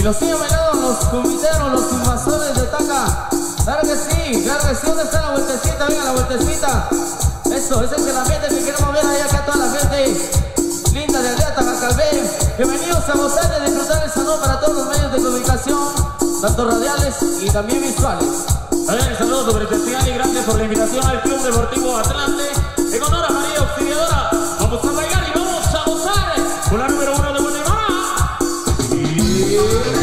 los siguen bailando los comiteros, los invasores de Taca. Claro que sí, ¿dónde está la vueltecita? Venga la vueltecita. Eso, ese es el ambiente que queremos ver ahí acá toda la gente linda de aldea Tacacalvé. Bienvenidos a gozar de disfrutar el salón para todos los medios de comunicación, tanto radiales y también visuales. A ver, saludos super especial y gracias por la invitación al Club Deportivo Atlante. En honor a María Auxiliadora, vamos a bailar y vamos a gozar con la número 1 de Guatemala. Y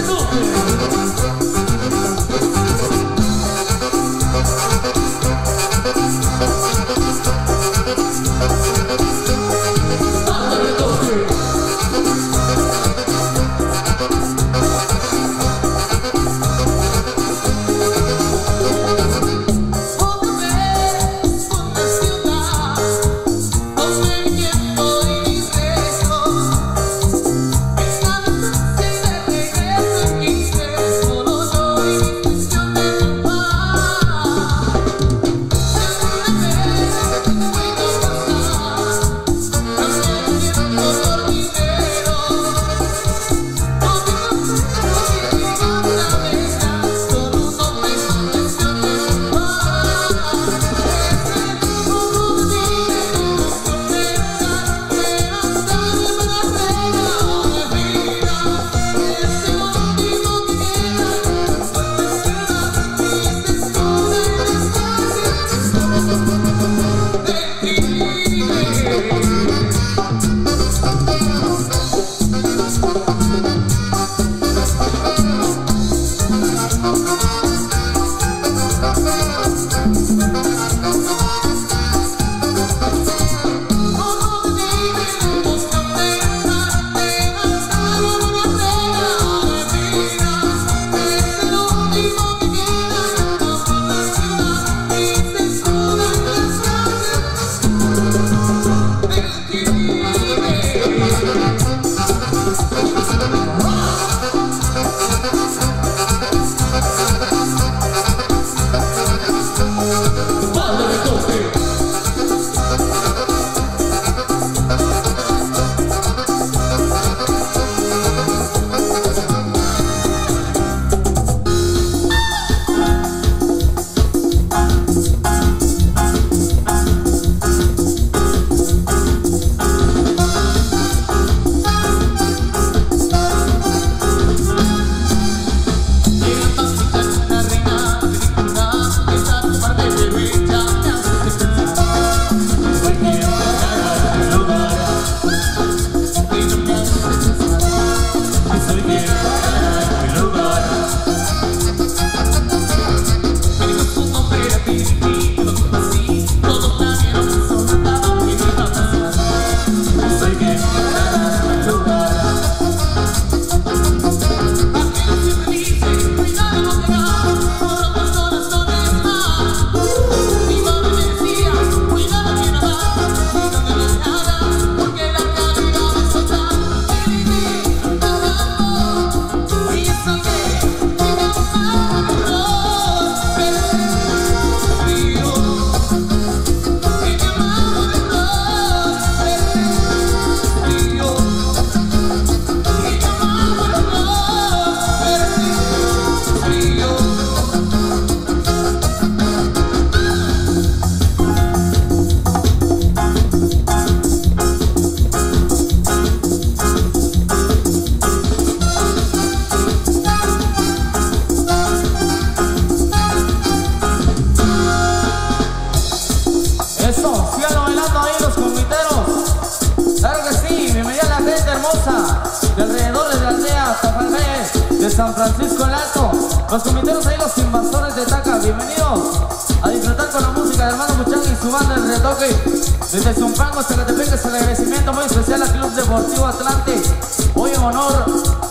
San Francisco el Alto, los comiteros ahí, los invasores de Taca, bienvenidos a disfrutar con la música de hermano Muchang y su banda El Retoque. Desde Zumpango, Zacatepec, es el agradecimiento muy especial al Club Deportivo Atlante, hoy en honor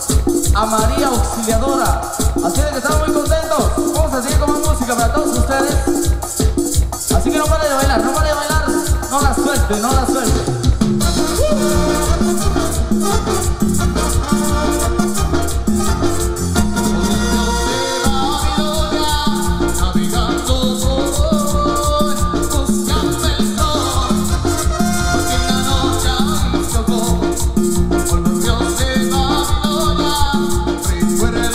a María Auxiliadora. Así de que estamos muy contentos, vamos a seguir con más música para todos ustedes. Así que no pare de bailar, no pare de bailar, no la suelte, no la suelte. Fuera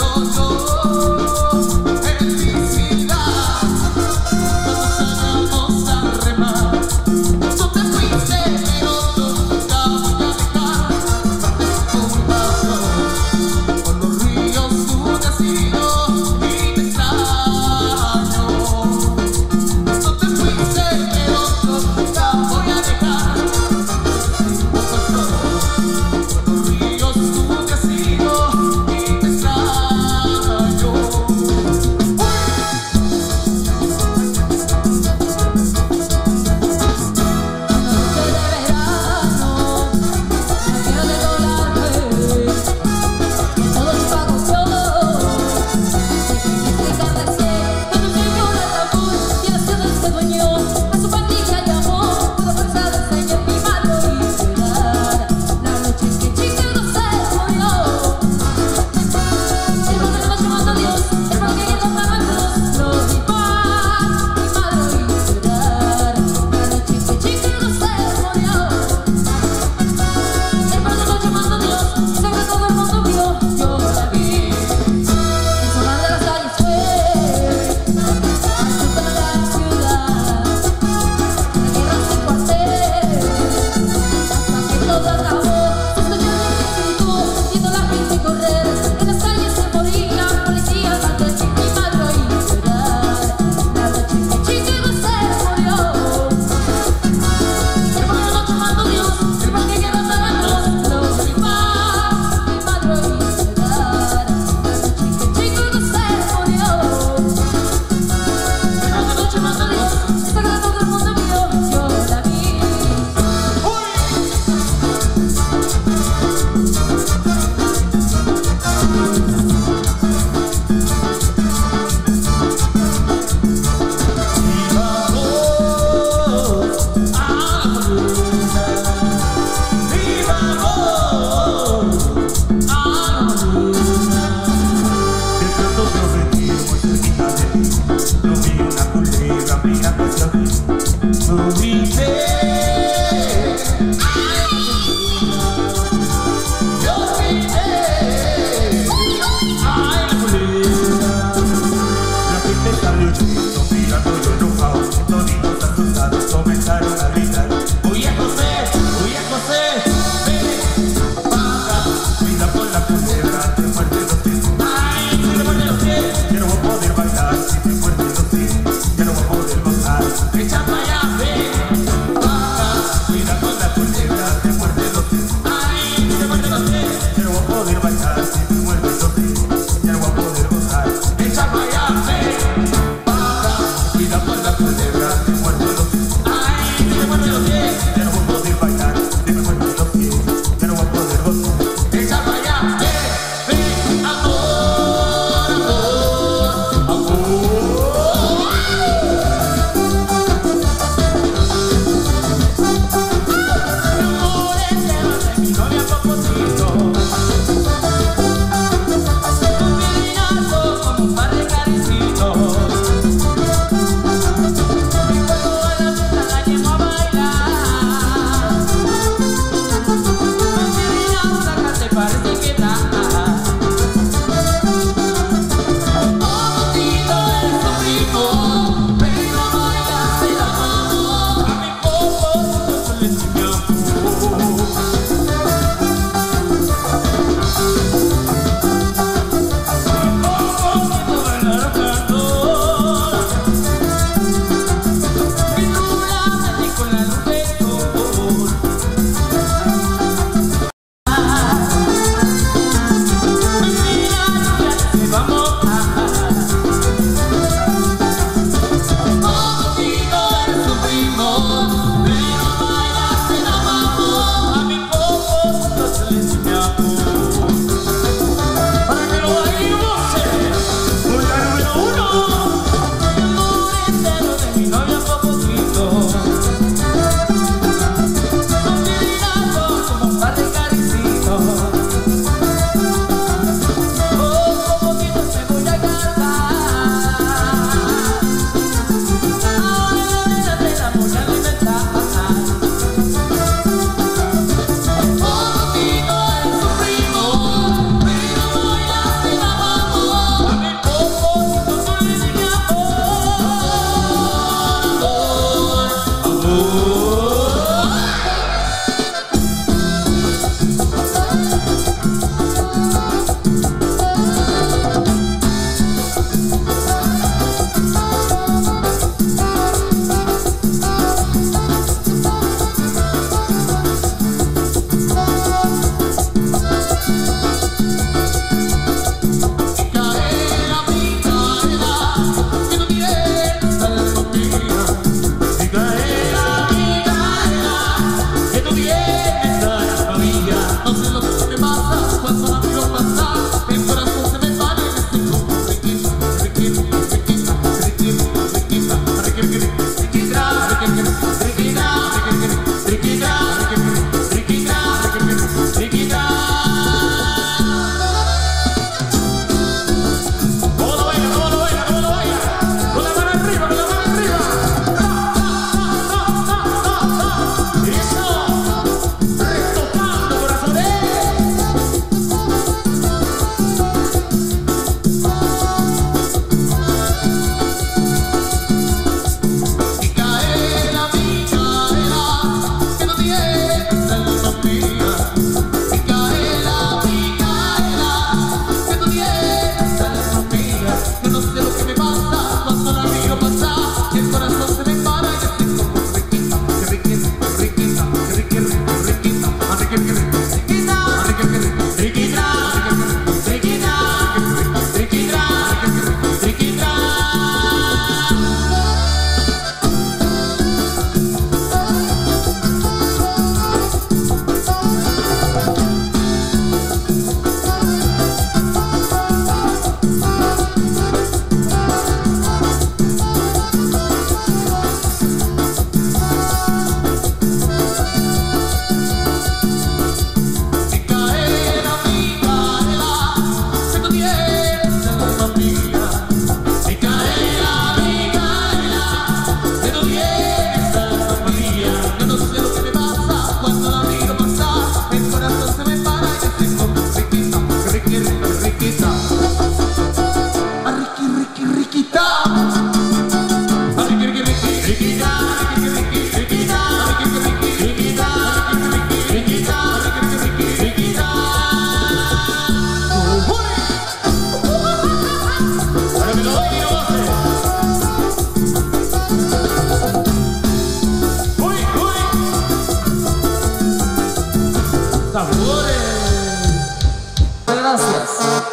sabores. Gracias.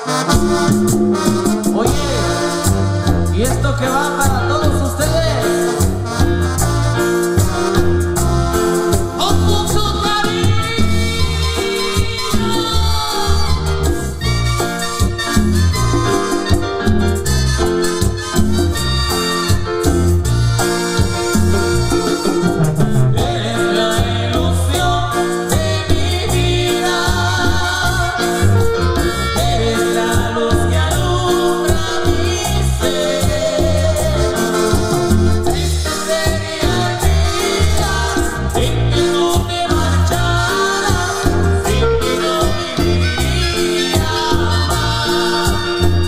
Oye, y esto que va para todos ustedes. Con mucho cariño. Eres la ilusión de mi vida. Eres la luz que alumbra mi ser. Triste sería el día en que tú te marcharas, sin ti no viviría más.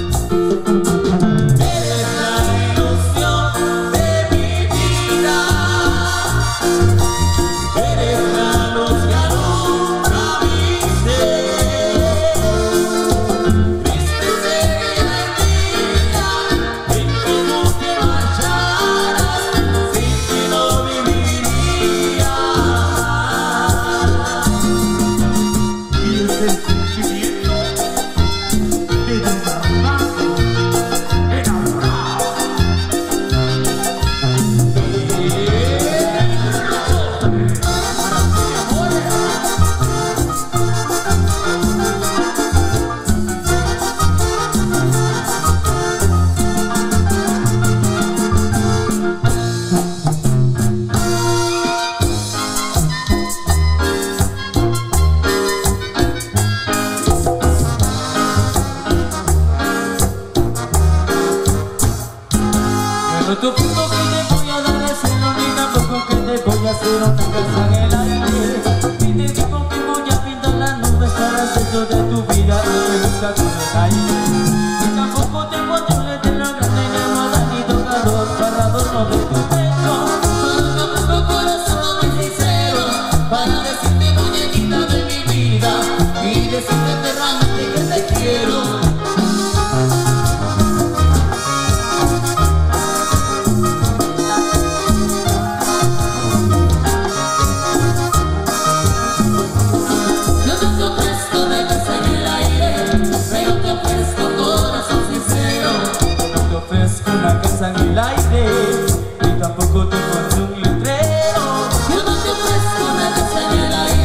Eres la ilusión de mi vida. Eres la luz que alumbra mi ser. Triste sería el día en que tú te marcharas, sin ti no viviría más. Y es el sentimiento de Don Armando enamorado. No te oculto que te voy a dar ese no, ni tampoco que te voy a hacer una casa en el aire. Ni te digo que voy a pintar las nubes para el centro de tu vida y te busca con el aire. Ni tampoco te voy a hablar de la grande llamada ni tocador para adorno de tu pecho. Solo te ofrezco corazón muy sincero para decirte muñequita de mi vida y decirte eternamente que te quiero. Yo no te ofrezco una casa en el aire, pero te ofrezco corazón sincero. No te ofrezco una casa en el aire, ni tampoco te pondré un letrero. Yo no te ofrezco una casa en el aire,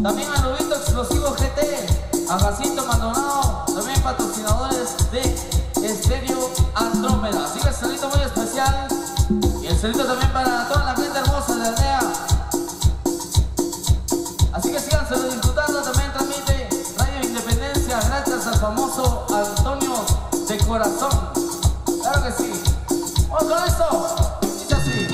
También a Lobito Explosivo GT, a Jacinto Maldonado, también patrocinadores de Estéreo Andrómeda. Así que el saludito muy especial y el saludito también para toda la gente hermosa de la aldea. Así que síganse disfrutando, también transmite Radio Independencia gracias al famoso Antonio de Corazón. Claro que sí. Vamos con esto. Dice así.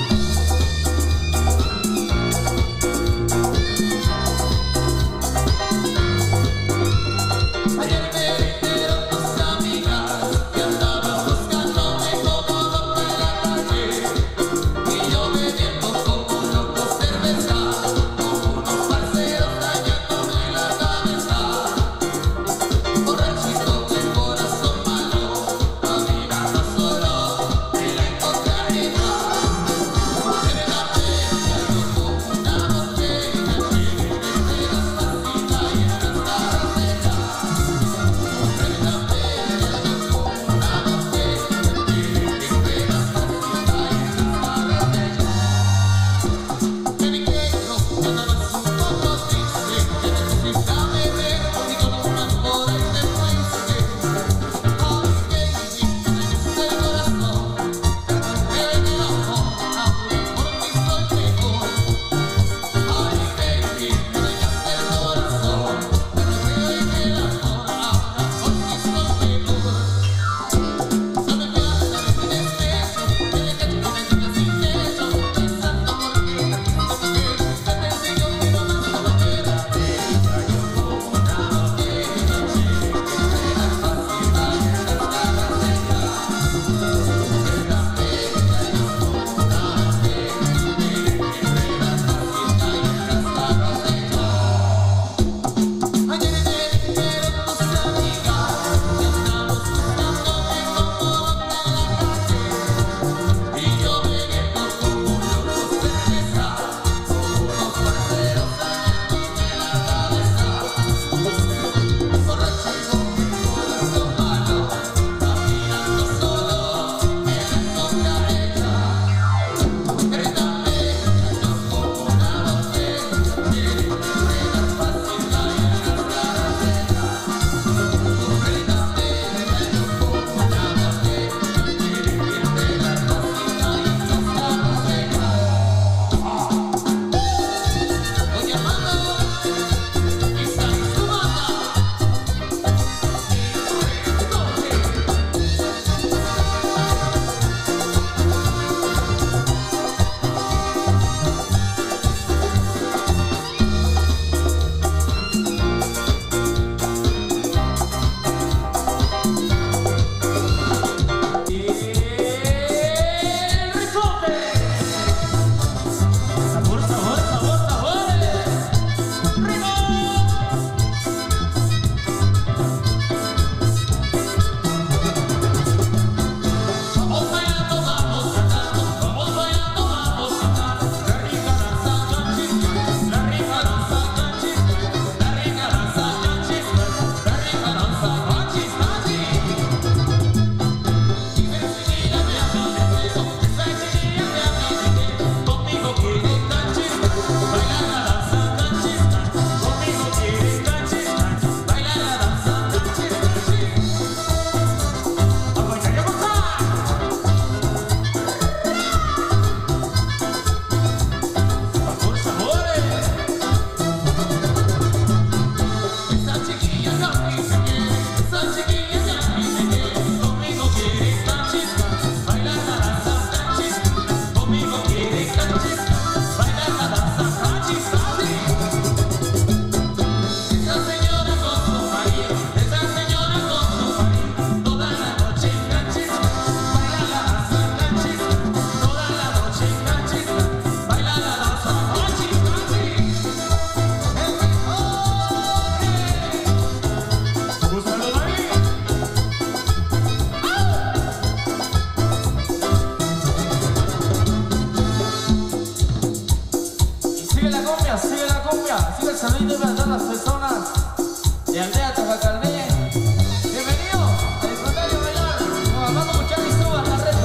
Sigue el saludito para todas las personas de Aldea Tajacardé. Bienvenido a disfrutar y a bailar. Como Armando Muchán y suban la red.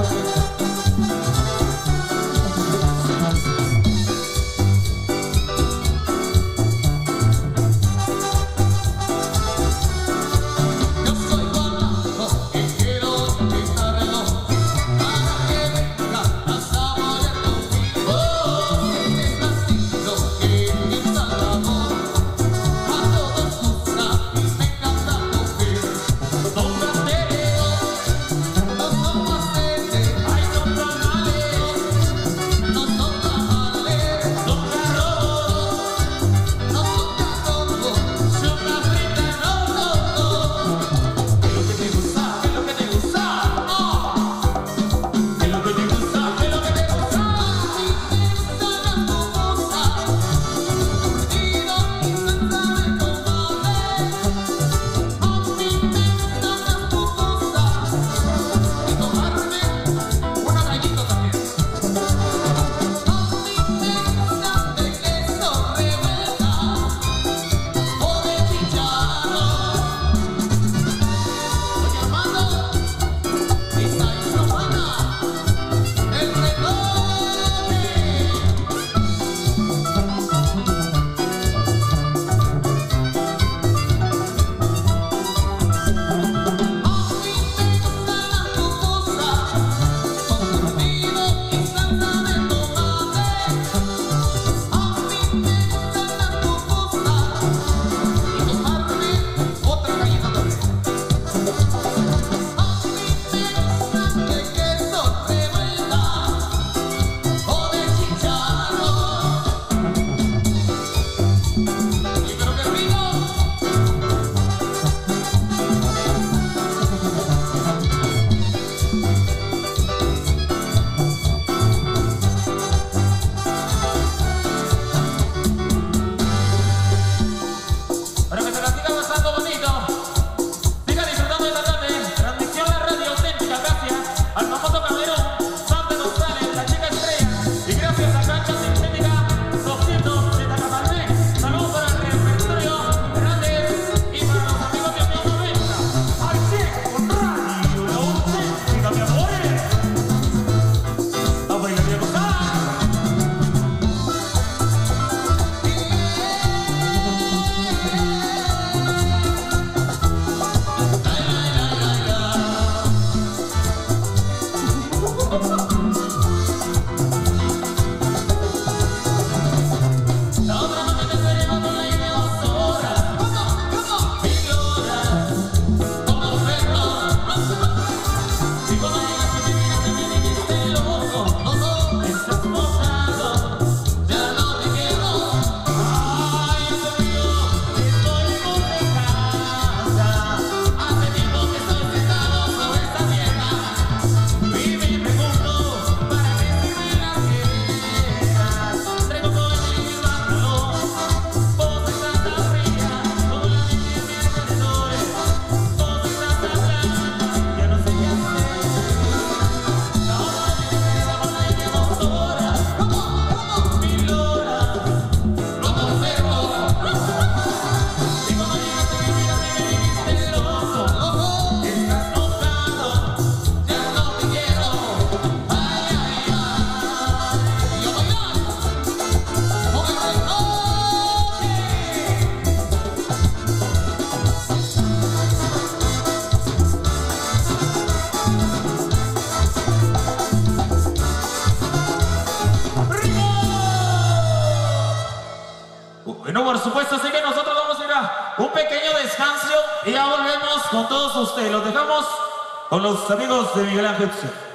supuesto, así que nosotros vamos a ir a un pequeño descanso y ya volvemos con todos ustedes. Los dejamos con los amigos de Miguel Ángel.